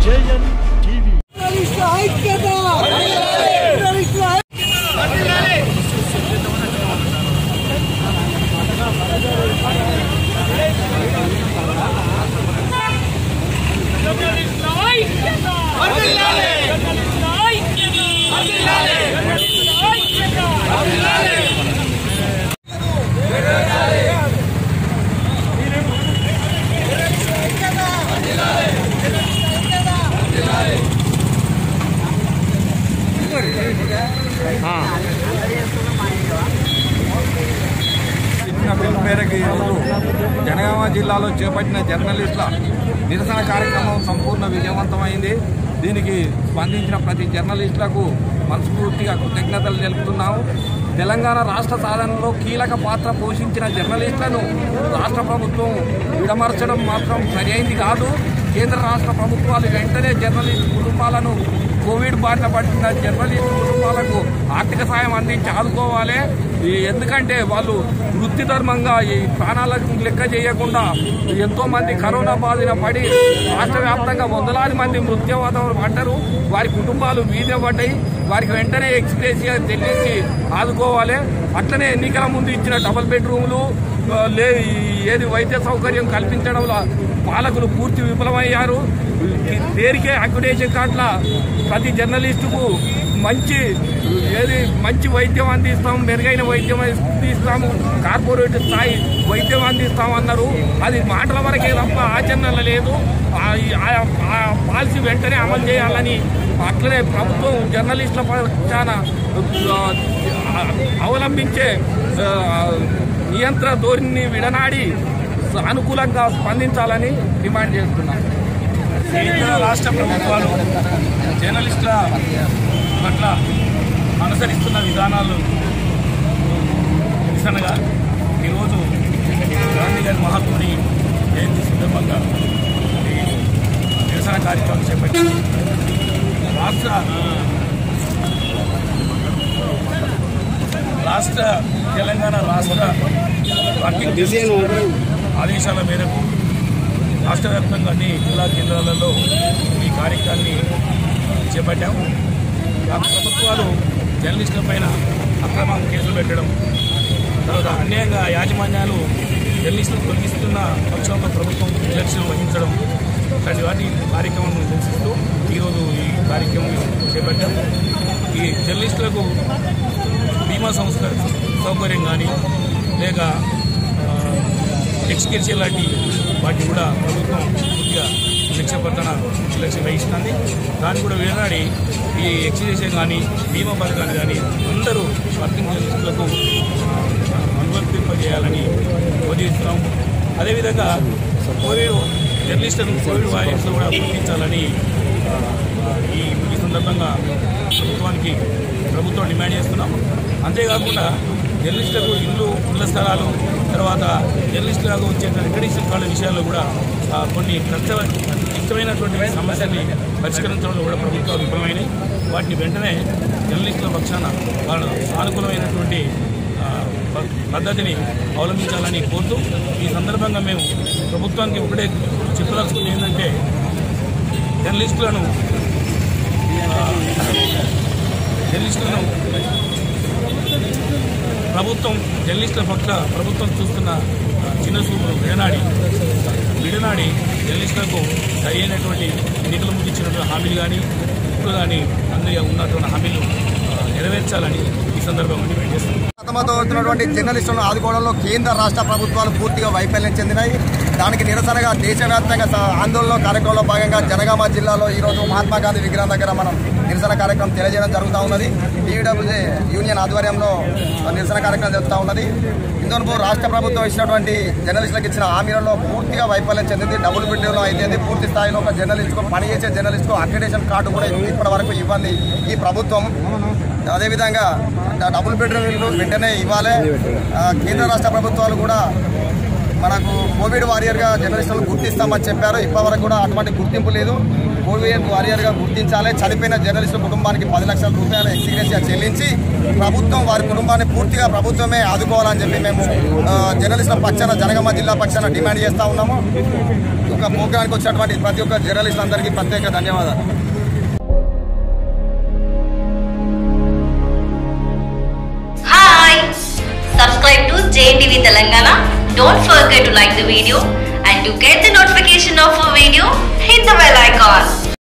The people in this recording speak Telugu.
JN TV. మేరకు ఈరోజు జనగామ జిల్లాలో చేపట్టిన జర్నలిస్టుల నిరసన కార్యక్రమం సంపూర్ణ విజయవంతమైంది. దీనికి స్పందించిన ప్రతి జర్నలిస్టులకు మనస్ఫూర్తిగా కృతజ్ఞతలు తెలుపుతున్నాము. తెలంగాణ రాష్ట్ర సాధనలో కీలక పాత్ర పోషించిన జర్నలిస్టులను రాష్ట్ర ప్రభుత్వం విడమర్చడం మాత్రం సరైంది కాదు. కేంద్ర రాష్ట్ర ప్రభుత్వాలు వెంటనే జర్నలిస్టు కుటుంబాలను, కోవిడ్ బారిన పడిన జర్నలిస్టు కుటుంబాలకు ఆర్థిక సాయం అందించి ఆదుకోవాలి. ఎందుకంటే వాళ్ళు వృత్తి ధర్మంగా ఈ ప్రాణాలకు లెక్క చేయకుండా ఎంతోమంది కరోనా బాధిన పడి రాష్ట్ర వ్యాప్తంగా వందలాది మంది మృత్యువాతం పడ్డారు. వారి కుటుంబాలు వీధిన పడ్డాయి. వారికి వెంటనే ఎక్స్‌గ్రేషియా చెల్లించి ఆదుకోవాలి. అట్లనే ఎన్నికల ముందు ఇచ్చిన డబుల్ బెడ్రూమ్లు ఏది వైద్య సౌకర్యం కల్పించడంలో పాలకులు పూర్తి విఫలమయ్యారు. పేరుకే అక్యుడేషన్ కార్డుల ప్రతి జర్నలిస్టుకు మంచి వైద్యం అందిస్తాం, మెరుగైన వైద్యం అందిస్తాము, కార్పొరేట్ స్థాయి వైద్యం అందిస్తామన్నారు. అది మాటల వరకే తప్ప ఆచరణలో లేదు. ఆ పాలసీ వెంటనే అమలు చేయాలని, అట్లనే ప్రభుత్వం జర్నలిస్టుల పక్షాన అవలంబించే నియంత్రణ ధోరణిని విడనాడి అనుకూలంగా స్పందించాలని డిమాండ్ చేస్తున్నాం. కేంద్ర రాష్ట్ర ప్రభుత్వాలు జర్నలిస్టుల పట్ల అనుసరిస్తున్న విధానాలు నిరసనగా ఈరోజు గాంధీ గారి మహాత్ముని జయంతి సందర్భంగా నిరసన కార్యక్రమం చేపట్టింది. తెలంగాణ రాష్ట్ర వర్కింగ్ ఆదేశాల మేరకు రాష్ట్ర వ్యాప్తంగా అన్ని జిల్లా కేంద్రాలలో ఈ కార్యక్రమాన్ని చేపట్టాము. ప్రభుత్వాలు జర్నలిస్టుల పైన అక్రమ కేసులు పెట్టడం, తర్వాత అన్యాయంగా యాజమాన్యాలు జర్నలిస్టులు తొలగిస్తున్న పక్షంలో ప్రభుత్వం నిర్లక్ష్యం వహించడం లాంటి వాటి కార్యక్రమం నిరసిస్తూ ఈరోజు ఈ కార్యక్రమం చేపట్టాము. ఈ జర్నలిస్టులకు బీమా సౌకర్యం కానీ లేక ఎక్స్‌గ్రేషియా లాంటి వాటిని కూడా ప్రభుత్వం పూర్తిగా నిర్లక్ష్యం వహిస్తుంది. దాన్ని కూడా విడనాడి ఈ ఎక్స్‌గ్రేషియా కానీ బీమా పథకాలు కానీ అందరూ వర్కింగ్ జర్నలిస్టులకు అనువర్తింపజేయాలని కోరుతున్నాం. అదేవిధంగా జర్నలిస్టులను కోవిడ్ వారియర్స్లో కూడా గుర్తించాలని ఈ సందర్భంగా ప్రభుత్వం డిమాండ్ చేస్తున్నాం. అంతేకాకుండా జర్నలిస్టులకు ఇళ్ల స్థలాలు, తర్వాత జర్నలిస్టులకు వచ్చే రికగ్నిషన్ కార్డుల విషయాల్లో కూడా కొన్ని క్లిష్టమైనటువంటి సమస్యల్ని పరిష్కరించడంలో కూడా ప్రభుత్వాలు విఫలమైనవి. వాటిని వెంటనే జర్నలిస్టుల పక్షాన వాళ్ళ సానుకూలమైనటువంటి పద్ధతిని అవలంబించాలని కోరుతూ ఈ సందర్భంగా మేము ప్రభుత్వానికి ఒకటే చెప్పదలుచుకుంది ఏంటంటే, జర్నలిస్టులను జర్నలిస్టుల పట్ల ప్రభుత్వం చూస్తున్న చిన్న చూపులు విడనాడి జర్నలిస్టులకు సరైనటువంటి ఎన్నికల ముందు ఇచ్చినటువంటి హామీలు కానీ ఇప్పుడు కానీ అందరికీ ఉన్నటువంటి హామీలు నెరవేర్చాలని ఈ సందర్భంగా డిమాండ్ చేస్తున్నాం. అవుతున్నటువంటి జర్నలిస్టులను ఆదుకోవడంలో కేంద్ర రాష్ట్ర ప్రభుత్వాలు పూర్తిగా వైఫల్యం చెందినాయి. దానికి నిరసనగా దేశవ్యాప్తంగా ఆందోళన కార్యక్రమంలో భాగంగా జనగామ జిల్లాలో ఈరోజు మహాత్మా గాంధీ విగ్రహం దగ్గర మనం నిరసన కార్యక్రమం తెలియజేయడం జరుగుతూ ఉన్నది. టీయూడబ్ల్యూజే యూనియన్ ఆధ్వర్యంలో నిరసన కార్యక్రమం జరుగుతూ ఉన్నది. ఇందులో రాష్ట్ర ప్రభుత్వం ఇచ్చినటువంటి జర్నలిస్టులకు ఇచ్చిన హామీలలో పూర్తిగా వైఫల్యం చెందింది. డబుల్ బెడ్రూమ్లో అయితే పూర్తి స్థాయిలో ఒక జర్నలిస్టుకు పనిచేసే జర్నలిస్టుకు అక్రిడేషన్ కార్డు కూడా ఇప్పటి వరకు ఇవ్వాలి ఈ ప్రభుత్వం. అదేవిధంగా డబుల్ బెడ్రూమ్ ఇల్లు వెంటనే ఇవ్వాలి. కేంద్ర రాష్ట్ర ప్రభుత్వాలు కూడా మనకు కోవిడ్ వారియర్గా జర్నలిస్టులను గుర్తిస్తామని చెప్పారు. ఇప్పటివరకు కూడా అటువంటి గుర్తింపు లేదు. కోవిడ్ వారియర్గా గుర్తించాలి. చనిపోయిన జర్నలిస్టుల కుటుంబానికి 10 లక్షల రూపాయల ఎక్స్గ్రేషియా చెల్లించి ప్రభుత్వం వారి కుటుంబాన్ని పూర్తిగా ప్రభుత్వమే ఆదుకోవాలని చెప్పి మేము జర్నలిస్టుల పక్షాన జనగామ జిల్లా పక్షాన డిమాండ్ చేస్తూ ఉన్నాము. ఒక ప్రోగ్రానికి వచ్చినటువంటి ప్రతి ఒక్క జర్నలిస్టులందరికీ ప్రత్యేక ధన్యవాదాలు. Subscribe to JTV Telangana. Don't forget to like the video and to get the notification of a video, hit the bell icon.